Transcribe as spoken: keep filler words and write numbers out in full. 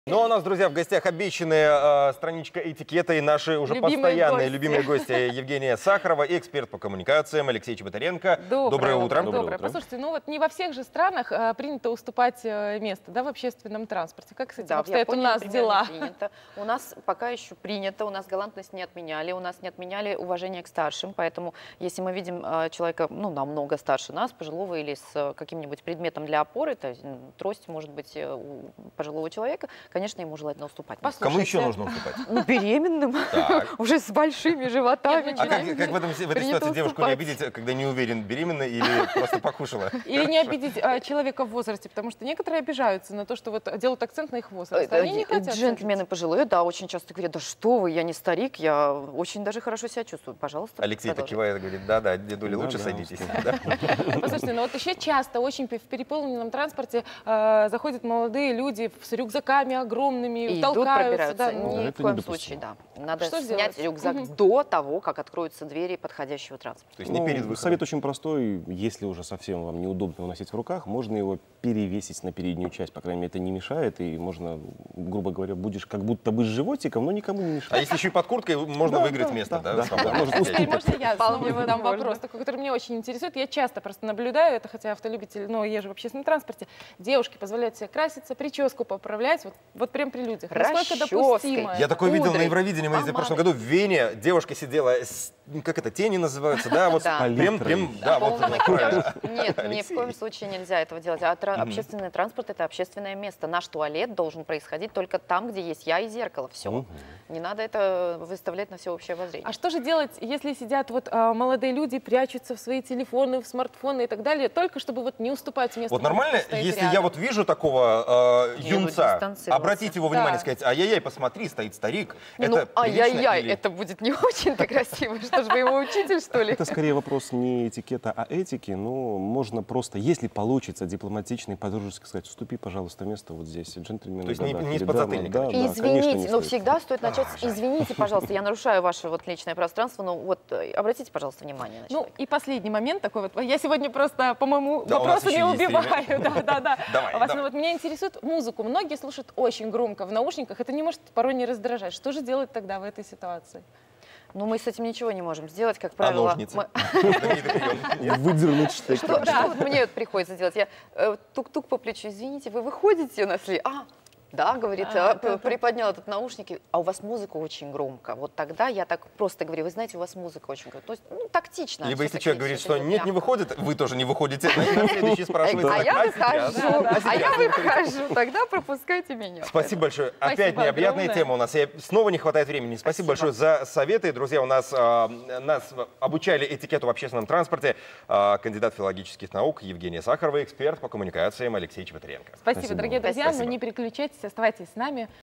Ну, а у нас, друзья, в гостях обещанная э, страничка этикета и наши уже Любимые постоянные гости. любимые гости Евгения Сахарова и эксперт по коммуникациям Алексей Чеботаренко. Доброе, Доброе утро. Доброе. Доброе Доброе. утро. Послушайте, ну вот не во всех же странах а, принято уступать а, место, да, в общественном транспорте. Как с этим Да, обстоят у Японии, нас например, дела? не принято. У нас пока еще принято, у нас галантность не отменяли, у нас не отменяли уважение к старшим, поэтому если мы видим э, человека, ну, намного старше нас, пожилого или с э, каким-нибудь предметом для опоры, то есть м, трость может быть э, у пожилого человека, конечно, ему желательно уступать. Кому еще нужно уступать? Ну, беременным, Так. уже с большими животами. А как, как в, этом, в этой Принято ситуации девушку не уступать. обидеть, когда не уверен, беременна или просто покушала? Или не обидеть а, человека в возрасте, потому что некоторые обижаются на то, что вот делают акцент на их возраст. Они не хотят. Джентльмены пожилые, да, очень часто говорят: да что вы, я не старик, я очень даже хорошо себя чувствую. Пожалуйста, Алексей так продолжайте. кивает и говорит: да-да, дедуля, Да, лучше да, садитесь. устал. Да? Послушайте, ну вот еще часто очень в переполненном транспорте э, заходят молодые люди с рюкзаками огромными, И идут, толкаются. пробираются. Да, Ни ну, Да, в это коем недопустимо. случае, да. Надо Что снять сделать? рюкзак Мгм. до того, как откроются двери подходящего транспорта. То есть не Ну, перед выходом. совет очень простой. Если уже совсем вам неудобно его носить в руках, можно его перевесить на переднюю часть. По крайней мере, это не мешает. И можно, грубо говоря, будешь как будто бы с животиком, но никому не А мешает. если еще и под курткой, можно Да, выиграть да, место, да, да? да, свободно? да, может, А теперь можно я снова Вполне задам возможно. вопрос, такой, который меня очень интересует. Я часто просто наблюдаю это, хотя автолюбитель, но езжу в общественном транспорте. Девушки позволяют себе краситься, прическу поправлять, вот, вот прям при людях. Насколько Расческой. допустимо? Я такое видел на Пудрой, Евровидении, мы ездили в прошлом помадой. году в Вене. Девушка сидела, с- как это, тени называются, да? Вот Да. прям, прям, да, вот Полный правильно. макияж. Нет, ни в Алексей. коем случае нельзя этого делать. А тра- общественный транспорт — это общественное место. Наш туалет должен происходить только там, где есть я и зеркало. Все. Мгм. Не надо это выставлять на всеобщее обозрение. А что же делать, если сидят вот а, молодые люди, прячутся в свои телефоны, в смартфоны и так далее, только чтобы вот не уступать место? Вот нормально, стоит если рядом? я вот вижу такого э, Я буду юнца, дистанцироваться. обратить его внимание, Да. сказать: ай-яй-яй, посмотри, стоит старик. Ну, Это прилично ай-яй-яй, или- это будет не очень-то красиво. Что ж вы ему учитель, что ли? Это скорее вопрос не этикета, а этики. Но можно просто, если получится, дипломатично и по-дружески сказать: уступи, пожалуйста, место вот здесь. Джентльмены. То есть да, не- да, не с перед подзатыльника, дамой. Да, конечно. да, конечно, не Извините, но стоит. всегда стоит начать с «извините, пожалуйста, я нарушаю ваше вот личное пространство, но вот э, обратите, пожалуйста, внимание на Ну человека». и последний момент такой вот. Я сегодня просто по моему Да, у нас вопросу еще не есть убиваю. время. Да, да, да. Давай, А вас, давай. ну, вот меня интересует музыку. Многие слушают очень громко в наушниках. Это не может порой не раздражать. Что же делать тогда в этой ситуации? Ну, мы с этим ничего не можем сделать, как А правило. ножницы? мы- Знаменитый прием. Выдернуть штык. Что, что вот мне вот приходится делать? Я э, тук-тук по плечу: извините, вы выходите у нас ли? А, да, говорит, А, а, да, да. приподнял этот наушники, а у вас музыка очень громко. Вот тогда я так просто говорю: вы знаете, у вас музыка очень громко. То есть, ну, тактично. Либо если всё-таки человек говорит, всё что это нет, не мягко. выходит, вы тоже не выходите, значит, на следующий спрашивает: А я сейчас? выхожу, А а я сейчас? выхожу, тогда пропускайте меня. Спасибо большое. Опять Спасибо необъятная огромное. тема у нас. И снова не хватает времени. Спасибо, большое за советы. Друзья, у нас, а, нас обучали этикету в общественном транспорте а, кандидат филологических наук Евгения Сахарова, эксперт по коммуникациям Алексей Чеботаренко. Спасибо, Спасибо дорогие вам. друзья. Спасибо. Но не переключайтесь, оставайтесь с нами.